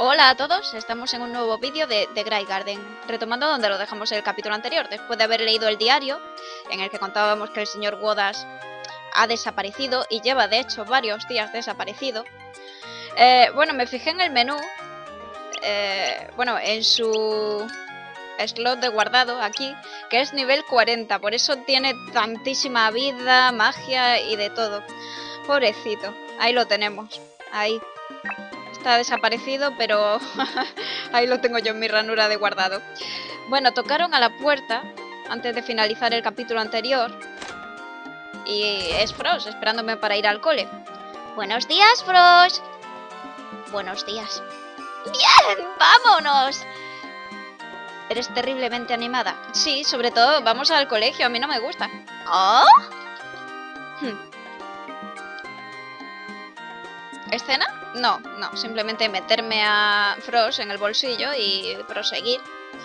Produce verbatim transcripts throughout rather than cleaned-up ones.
Hola a todos, estamos en un nuevo vídeo de The Grey Garden, retomando donde lo dejamos en el capítulo anterior, después de haber leído el diario, en el que contábamos que el señor Wodas ha desaparecido, y lleva de hecho varios días desaparecido. Eh, bueno, me fijé en el menú, eh, bueno, en su slot de guardado aquí, que es nivel cuarenta, por eso tiene tantísima vida, magia y de todo. Pobrecito, ahí lo tenemos, ahí. Está desaparecido, pero ahí lo tengo yo en mi ranura de guardado. Bueno, tocaron a la puerta antes de finalizar el capítulo anterior. Y es Frost, esperándome para ir al cole. Buenos días, Frost. Buenos días. ¡Bien! ¡Vámonos! ¿Eres terriblemente animada? Sí, sobre todo vamos al colegio, a mí no me gusta. ¿Oh? Hmm. ¿Escena? No, no, simplemente meterme a Frost en el bolsillo y proseguir.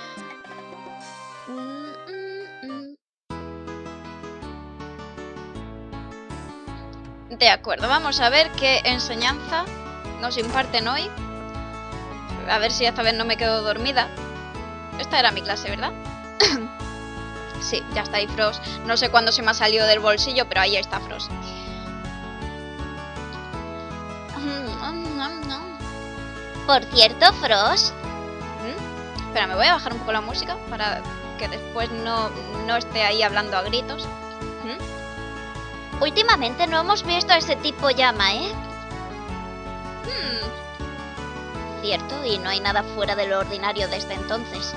De acuerdo, vamos a ver qué enseñanza nos imparten hoy. A ver si esta vez no me quedo dormida. Esta era mi clase, ¿verdad? Sí, ya está ahí Frost. No sé cuándo se me ha salido del bolsillo, pero ahí está Frost. Por cierto, Frost... ¿Mm? Espera, me voy a bajar un poco la música para que después no, no esté ahí hablando a gritos. ¿Mm? Últimamente no hemos visto a ese tipo llama, ¿eh? Hmm. Cierto, y no hay nada fuera de lo ordinario desde entonces.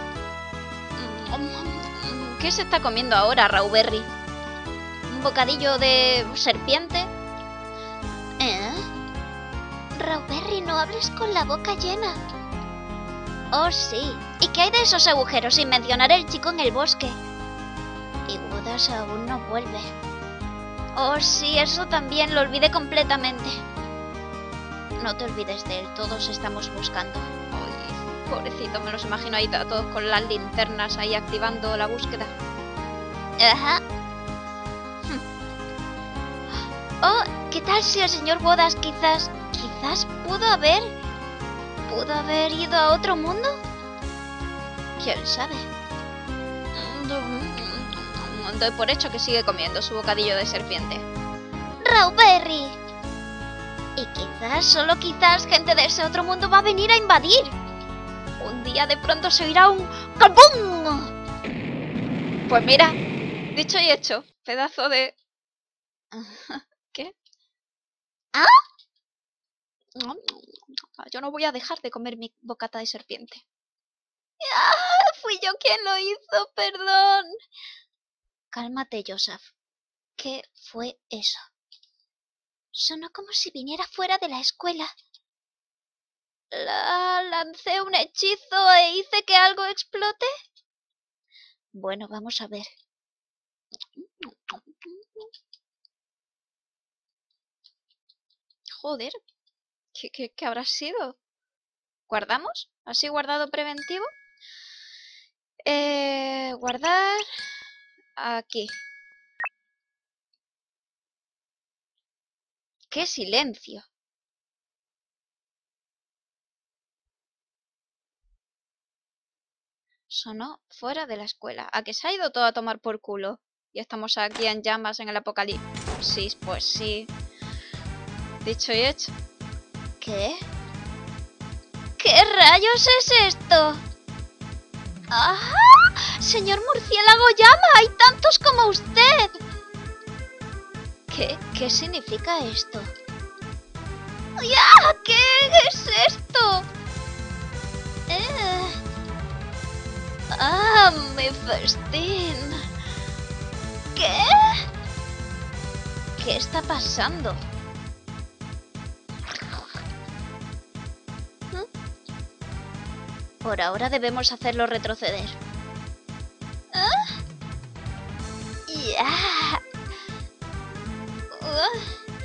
¿Qué se está comiendo ahora, Rawberry? ¿Un bocadillo de serpiente? ¿Eh? Rawberry, no hables con la boca llena. Oh, sí. ¿Y qué hay de esos agujeros sin mencionar el chico en el bosque? Y Wodas aún no vuelve. Oh, sí, eso también lo olvidé completamente. No te olvides de él, todos estamos buscando. Ay, pobrecito, me los imagino ahí a todos con las linternas ahí activando la búsqueda. Ajá. Hm. Oh, ¿qué tal si el señor Wodas quizás... Quizás pudo haber... ¿Pudo haber ido a otro mundo? ¿Quién sabe? Doy por hecho que sigue comiendo su bocadillo de serpiente. ¡Rawberry! Y quizás, solo quizás, gente de ese otro mundo va a venir a invadir. Un día de pronto se oirá un... ¡Cabum! Pues mira, dicho y hecho, pedazo de... ¿Qué? ¿Ah? Yo no voy a dejar de comer mi bocata de serpiente. ¡Ah! Fui yo quien lo hizo, perdón. Cálmate, Joseph. ¿Qué fue eso? Sonó como si viniera fuera de la escuela. La lancé un hechizo e hice que algo explote. Bueno, vamos a ver. Joder. ¿Qué, qué, qué habrá sido? ¿Guardamos? ¿Así guardado preventivo? Eh, guardar... Aquí. ¡Qué silencio! Sonó fuera de la escuela. ¿A que se ha ido todo a tomar por culo? Y estamos aquí en llamas en el apocalipsis. Pues sí. Dicho y hecho. ¿Qué? ¿Qué rayos es esto? ¡Ah! ¡Señor murciélago llama! ¡Hay tantos como usted! ¿Qué? ¿Qué significa esto? ¡Ya! ¿Qué es esto? Eh... ¡Ah! ¡Mi festín! ¿Qué? ¿Qué está pasando? Por ahora debemos hacerlo retroceder. ¿Ah? ¡Ya! Uh.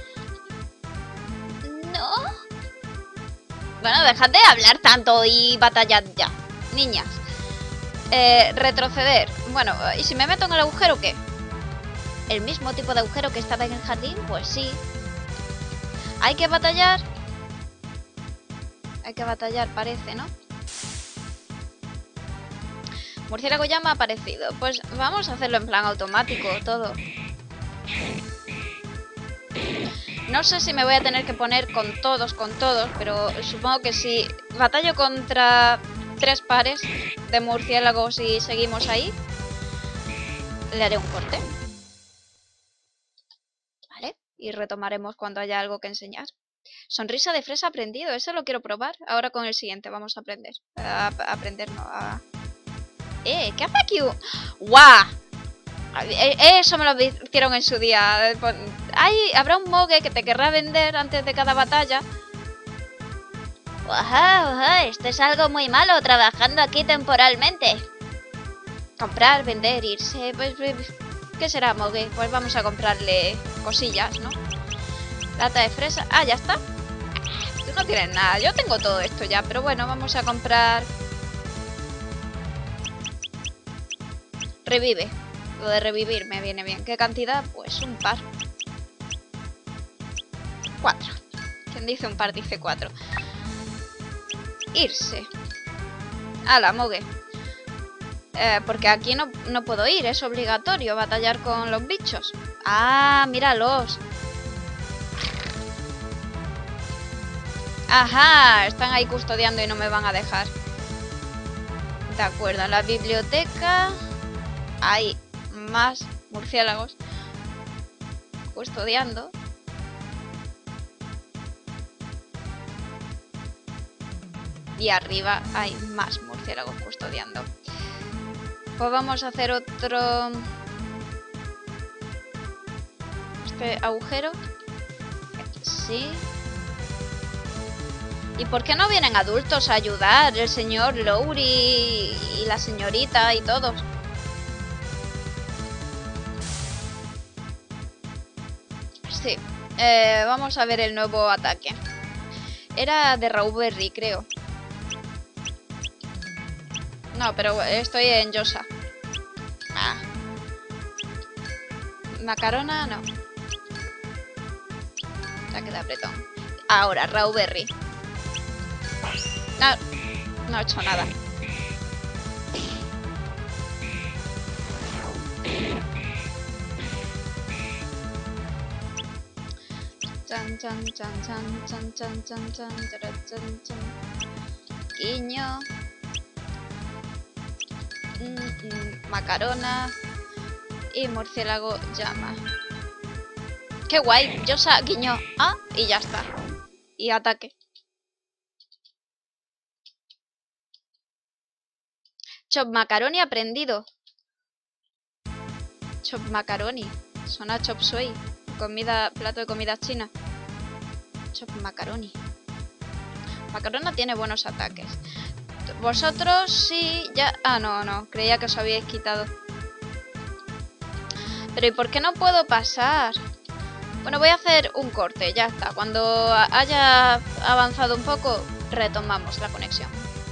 ¿No? Bueno, dejad de hablar tanto y batallad ya, niñas. Eh, retroceder. Bueno, ¿y si me meto en el agujero qué? ¿El mismo tipo de agujero que estaba en el jardín? Pues sí. ¿Hay que batallar? Hay que batallar, parece, ¿no? Murciélago llama ha aparecido. Pues vamos a hacerlo en plan automático, todo. No sé si me voy a tener que poner con todos, con todos, pero supongo que si batallo contra tres pares de murciélagos y seguimos ahí, le haré un corte. Vale, y retomaremos cuando haya algo que enseñar. Sonrisa de fresa aprendido, eso lo quiero probar. Ahora con el siguiente vamos a aprender. A, a aprender, no, a... Eh, ¿qué hace aquí? ¡Guau! Eso me lo hicieron en su día. Hay, habrá un mogue que te querrá vender antes de cada batalla. Oja, oja, esto es algo muy malo, trabajando aquí temporalmente. Comprar, vender, irse. Pues, ¿qué será, mogue? Pues vamos a comprarle cosillas, ¿no? Lata de fresa. Ah, ya está. Tú no tienes nada. Yo tengo todo esto ya, pero bueno, vamos a comprar. Revive. Lo de revivir me viene bien. ¿Qué cantidad? Pues un par. Cuatro. Quien dice un par dice cuatro. Irse. Ala, mogue. Eh, porque aquí no, no puedo ir. Es obligatorio batallar con los bichos. Ah, míralos. Ajá, están ahí custodiando y no me van a dejar. De acuerdo, en la biblioteca hay más murciélagos custodiando. Y arriba hay más murciélagos custodiando. Pues vamos a hacer otro... Este agujero. Sí. ¿Y por qué no vienen adultos a ayudar? El señor Lowry y la señorita y todos. Sí. Eh, vamos a ver el nuevo ataque. Era de Rauberry, creo. No, pero estoy en Yosa. Ah. Macarona, no. Ataque de apretón. Ahora, Rauberry. No, no he hecho nada. Chan, chan, chan, chan, chan, chan, chan, chan, chan, chan. Guiño. Mm, mm, macarona. Y murciélago llama. ¡Qué guay! Yosa, guiño. Ah, y ya está. Y ataque. Chop macaroni aprendido. Chop macaroni. Suena chop suey. Comida, plato de comida china. Chop macaroni. Macarona tiene buenos ataques. Vosotros sí, ya... Ah, no, no. Creía que os habíais quitado. Pero ¿y por qué no puedo pasar? Bueno, voy a hacer un corte, ya está. Cuando haya avanzado un poco, retomamos la conexión.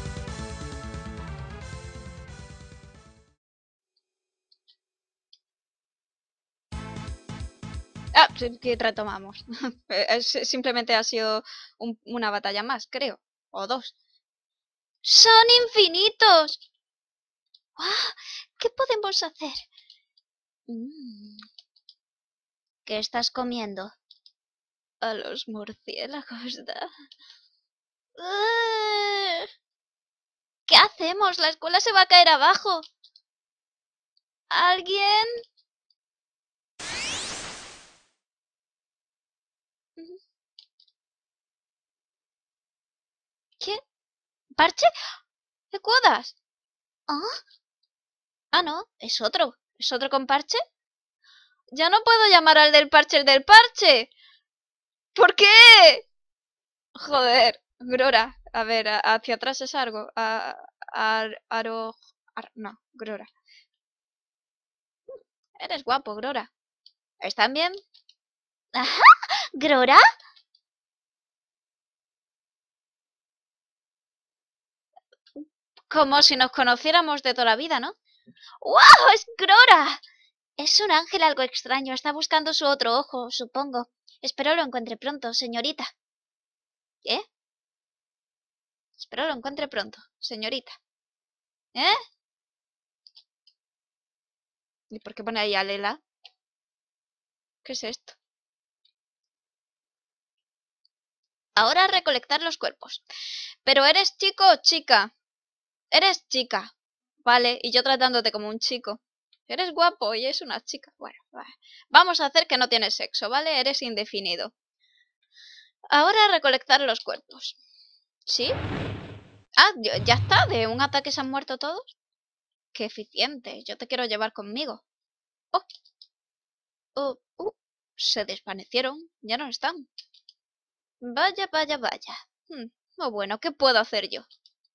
Ah, sí, que retomamos. Simplemente ha sido un, una batalla más, creo. O dos. ¡Son infinitos! ¡Wow! ¿Qué podemos hacer? Mm. ¿Qué estás comiendo? A los murciélagos, da. Uh, ¿Qué hacemos? La escuela se va a caer abajo. ¿Alguien? ¿Qué? ¿Parche? ¿Qué cuodas? ¿Ah? Ah, no, es otro. ¿Es otro con parche? Ya no puedo llamar al del parche el del parche. ¿Por qué? Joder, Grora. A ver, a, hacia atrás es algo. A, a, aro, ar, no, Grora. Eres guapo, Grora. ¿Están bien? Ajá, ¿Grora? Como si nos conociéramos de toda la vida, ¿no? ¡Wow! ¡Es Grora! Es un ángel algo extraño. Está buscando su otro ojo, supongo. Espero lo encuentre pronto, señorita. ¿Qué? Espero lo encuentre pronto, señorita. ¿Eh? ¿Y por qué pone ahí a Lela? ¿Qué es esto? Ahora recolectar los cuerpos. Pero ¿eres chico o chica? Eres chica. Vale, y yo tratándote como un chico. Eres guapo y es una chica. Bueno, vale. Vamos a hacer que no tienes sexo, ¿vale? Eres indefinido. Ahora recolectar los cuerpos. ¿Sí? Ah, ya está. ¿De un ataque se han muerto todos? Qué eficiente. Yo te quiero llevar conmigo. Oh. Oh, uh. Se desvanecieron. Ya no están. Vaya, vaya, vaya. Hmm. Oh, bueno, ¿qué puedo hacer yo?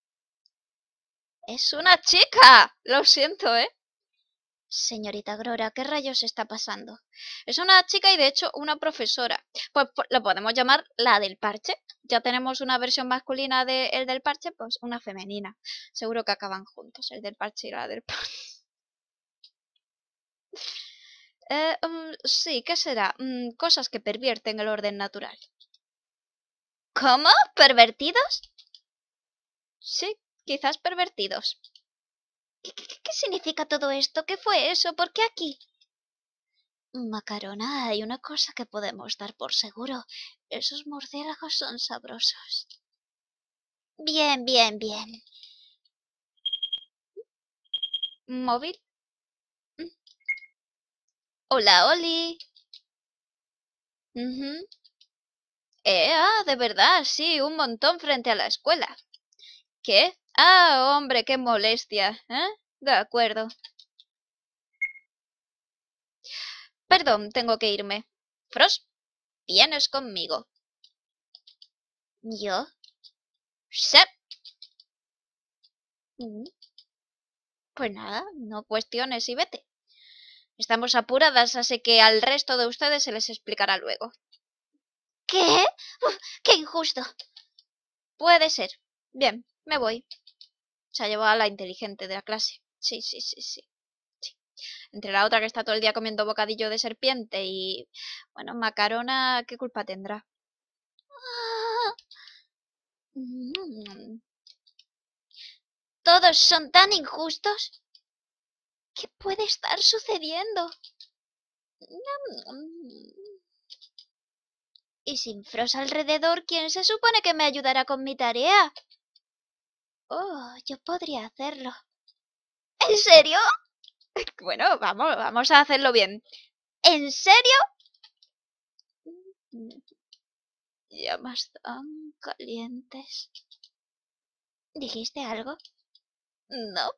¡Es una chica! Lo siento, ¿eh? Señorita Grora, ¿qué rayos está pasando? Es una chica y de hecho una profesora. Pues, pues lo podemos llamar la del parche. Ya tenemos una versión masculina de el del parche, pues una femenina. Seguro que acaban juntos, el del parche y la del parche. Eh, um, sí, ¿qué será? Mm, cosas que pervierten el orden natural. ¿Cómo? ¿Pervertidos? Sí, quizás pervertidos. ¿Qué, qué, qué significa todo esto? ¿Qué fue eso? ¿Por qué aquí? Macarona, hay una cosa que podemos dar por seguro. Esos murciélagos son sabrosos. Bien, bien, bien. ¿Móvil? Mm. Hola, Oli. Uh-huh. Eh, ah, de verdad, sí, un montón frente a la escuela. ¿Qué? Ah, hombre, qué molestia. ¿Eh? De acuerdo. Perdón, tengo que irme. Frost, vienes conmigo. ¿Yo? Sep. Mm. Pues nada, no cuestiones y vete. Estamos apuradas, así que al resto de ustedes se les explicará luego. ¿Qué? Uf, ¡qué injusto! Puede ser. Bien, me voy. Se ha llevado a la inteligente de la clase. Sí, sí, sí, sí, sí. Entre la otra que está todo el día comiendo bocadillo de serpiente y... Bueno, Macarona, ¿qué culpa tendrá? ¿Todos son tan injustos? ¿Qué puede estar sucediendo? Y sin Frost alrededor, ¿quién se supone que me ayudará con mi tarea? Oh, yo podría hacerlo. ¿En serio? Bueno, vamos, vamos a hacerlo bien. ¿En serio? Llamas tan calientes. ¿Dijiste algo? No.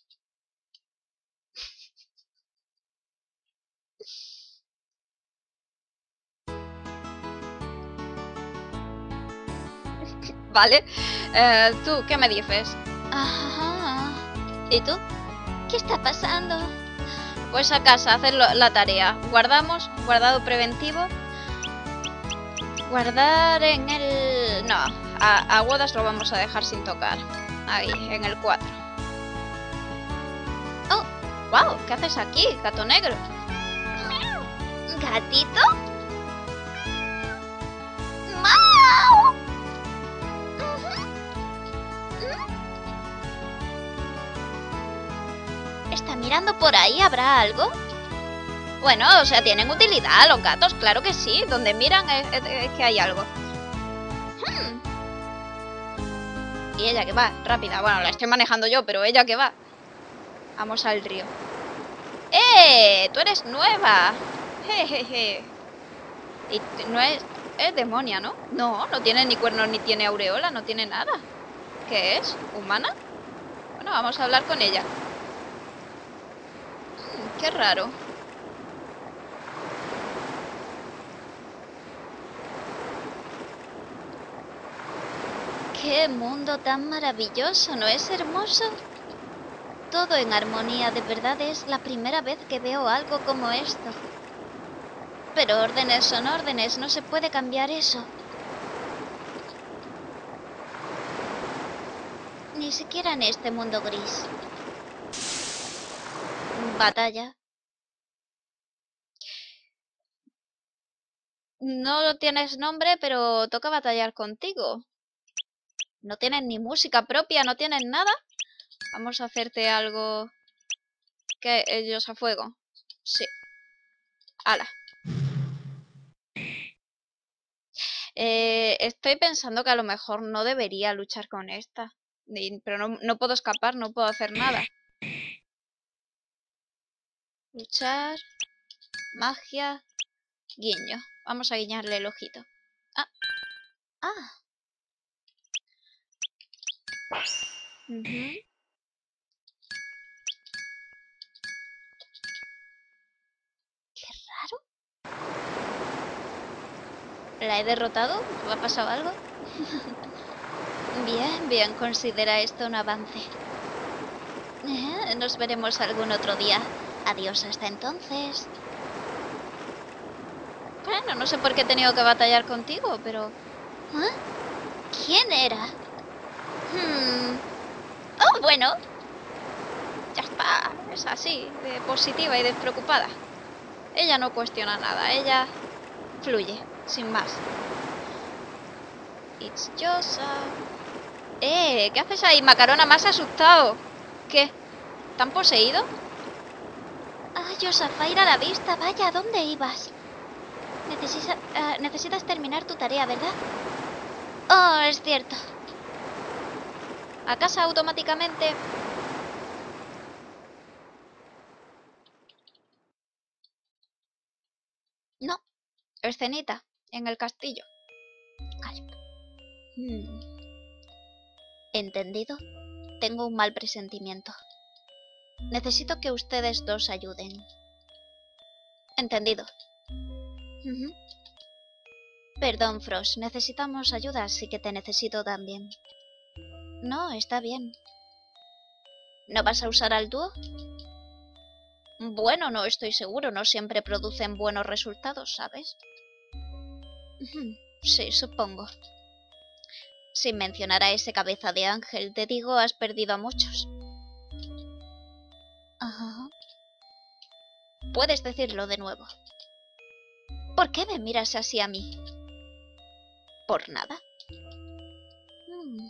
Vale. Eh, ¿Tú qué me dices? Ajá. ¿Y tú? ¿Qué está pasando? Pues a casa, a hacer la tarea. Guardamos, guardado preventivo. Guardar en el... No, a, a Wodas lo vamos a dejar sin tocar. Ahí, en el cuatro. Oh, wow, ¿qué haces aquí, gato negro? ¿Gatito? ¡Mau! ¿Está mirando por ahí? ¿Habrá algo? Bueno, o sea, tienen utilidad los gatos, claro que sí. Donde miran es, es, es que hay algo. Hmm. Y ella que va, rápida. Bueno, la estoy manejando yo, pero ella que va. Vamos al río. ¡Eh! ¡Tú eres nueva! Jejeje. Y no es... Es demonia, ¿no? No, no tiene ni cuernos ni tiene aureola, no tiene nada. ¿Qué es? ¿Humana? Bueno, vamos a hablar con ella. Hmm, qué raro. ¡Qué mundo tan maravilloso! ¿No es hermoso? Todo en armonía, de verdad es la primera vez que veo algo como esto. Pero órdenes son órdenes, no se puede cambiar eso. Ni siquiera en este mundo gris. Batalla. No tienes nombre, pero toca batallar contigo. No tienen ni música propia, no tienen nada. Vamos a hacerte algo... ¿Qué? Ellos a fuego. Sí. Ala. Eh, estoy pensando que a lo mejor no debería luchar con esta. Pero no, no puedo escapar, no puedo hacer nada. Luchar. Magia. Guiño. Vamos a guiñarle el ojito. Ah. Ah. Uh-huh. Qué raro. ¿La he derrotado? ¿Me ha pasado algo? Bien, bien, considera esto un avance. Eh, nos veremos algún otro día. Adiós hasta entonces. Bueno, no sé por qué he tenido que batallar contigo, pero... ¿Eh? ¿Quién era? Hmm. Oh, bueno. Ya está, es así, de positiva y despreocupada. Ella no cuestiona nada, ella fluye, sin más. It's Yosa. Eh, ¿qué haces ahí, Macarona? Me has asustado. ¿Qué? ¿Te han poseído? Ah, Yosafaira a la vista, vaya, ¿a dónde ibas? Necesita, uh, necesitas terminar tu tarea, ¿verdad? Oh, es cierto. A casa automáticamente. No, escenita, en el castillo. Calma. Hmm. ¿Entendido? Tengo un mal presentimiento. Necesito que ustedes dos ayuden. Entendido. Uh-huh. Perdón, Frost, necesitamos ayuda, así que te necesito también. No, está bien. ¿No vas a usar al dúo? Bueno, no estoy seguro, no siempre producen buenos resultados, ¿sabes? Uh-huh. Sí, supongo. Sin mencionar a ese cabeza de ángel, te digo, has perdido a muchos. Ajá. Puedes decirlo de nuevo. ¿Por qué me miras así a mí? ¿Por nada? Hmm.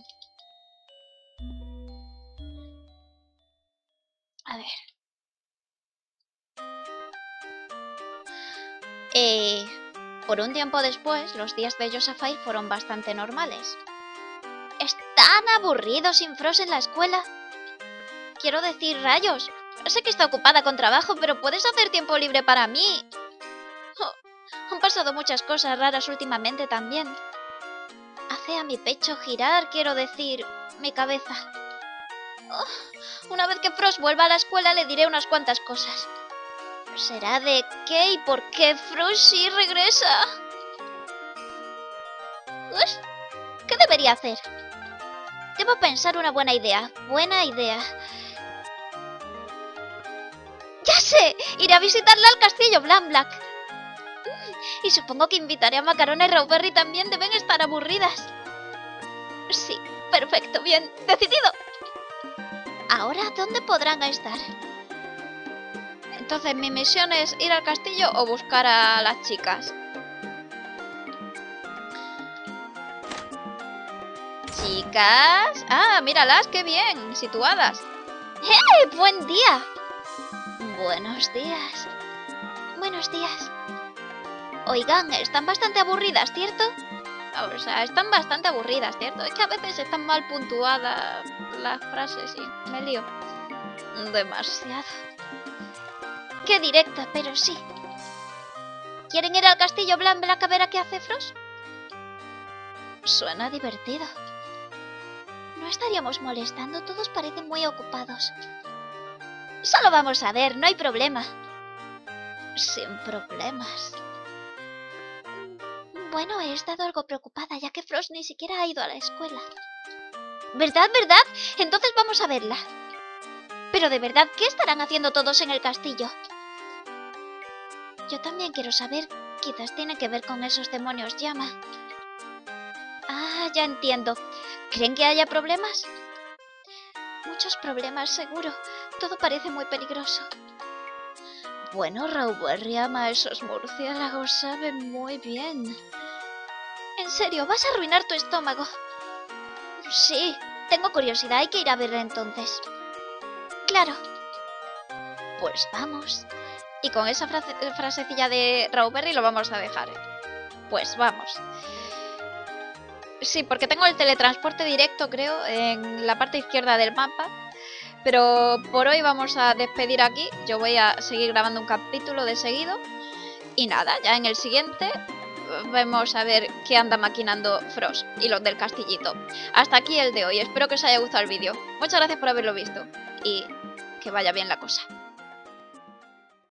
A ver. Eh, por un tiempo después, los días de Yosafair fueron bastante normales. ¿Están aburridos sin Frost en la escuela? Quiero decir, rayos. Sé que está ocupada con trabajo, pero ¿puedes hacer tiempo libre para mí? Oh, han pasado muchas cosas raras últimamente también. Hace a mi pecho girar, quiero decir, mi cabeza. Oh, una vez que Frost vuelva a la escuela le diré unas cuantas cosas. ¿Será de qué y por qué Frost sí regresa? Uy, ¿qué debería hacer? Debo pensar una buena idea. Buena idea. ¡Ya sé! Iré a visitarla al castillo Blanc-Black. Y supongo que invitaré a Macarona y Rauberry también. Deben estar aburridas. Sí, perfecto, bien. Decidido. Ahora, ¿dónde podrán estar? Entonces, mi misión es ir al castillo o buscar a las chicas. Chicas. Ah, míralas, qué bien, situadas. ¡Eh! ¡Buen día! Buenos días. Buenos días. Oigan, están bastante aburridas, ¿cierto? O sea, están bastante aburridas, ¿cierto? Es que a veces están mal puntuadas las frases y me lío. Demasiado. Qué directa, pero sí. ¿Quieren ir al castillo Blanc-Black a ver a qué hace Frost? Suena divertido. No estaríamos molestando, todos parecen muy ocupados. Solo vamos a ver, no hay problema. Sin problemas. Bueno, he estado algo preocupada ya que Frost ni siquiera ha ido a la escuela. ¿Verdad, verdad? Entonces vamos a verla. Pero de verdad, ¿qué estarán haciendo todos en el castillo? Yo también quiero saber. Quizás tiene que ver con esos demonios llama. Ah, ya entiendo. ¿Creen que haya problemas? Muchos problemas, seguro. Todo parece muy peligroso. Bueno, Rauberry ama a esos murciélagos, saben muy bien. En serio, vas a arruinar tu estómago. Sí, tengo curiosidad, hay que ir a verla entonces. Claro. Pues vamos. Y con esa frase, frasecilla de Rowberry lo vamos a dejar. Pues vamos. Sí, porque tengo el teletransporte directo, creo, en la parte izquierda del mapa. Pero por hoy vamos a despedir aquí. Yo voy a seguir grabando un capítulo de seguido. Y nada, ya en el siguiente vamos a ver qué anda maquinando Frost y los del castillito. Hasta aquí el de hoy. Espero que os haya gustado el vídeo. Muchas gracias por haberlo visto. Y que vaya bien la cosa.